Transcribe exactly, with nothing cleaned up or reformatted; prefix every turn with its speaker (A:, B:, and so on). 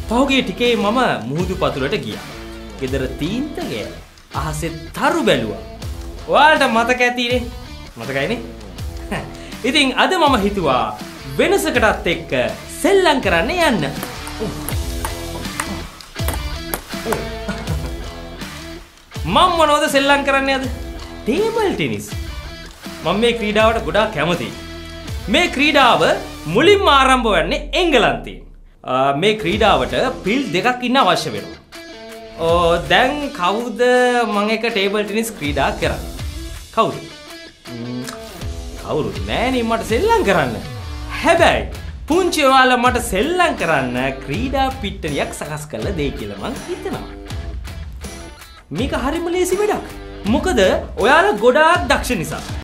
A: පහුගිය ටිකේ මම මුහුදු පතුලට ගියා. ගෙදර තීන්ත ගෑවා. අහසේ තරු බැලුවා. ඔයාලට මතක ඇතිනේ. මතකයිනේ? ඉතින් අද මම හිතුවා වෙනසකටත් එක්ක සෙල්ලම් කරන්න යන්න. මම මොනවද සෙල්ලම් කරන්නේ අද? Table tennis. මම මේ ක්‍රීඩාවට ගොඩාක් කැමතියි. මේ ක්‍රීඩාව මුලින්ම ආරම්භ වෙන්නේ එංගලන්තයෙන්. මේ ක්‍රීඩාවට පිල් දෙකක් ඉන්න අවශ්‍ය වෙනවා. ඕ දැන් කවුද මම එක ටේබල් ටෙනිස් ක්‍රීඩා කරන්නේ? කවුද? කවුරුත් නෑනේ මට සෙල්ලම් කරන්න. හැබැයි පුංචි ඔයාලා මට සෙල්ලම් කරන්න ක්‍රීඩා පිට්ටනියක් සකස් කරලා දෙයි කියලා මං හිතනවා. මේක හරිම ලේසි වැඩක්. මොකද ඔයාලා ගොඩාක් දක්ෂ නිසා.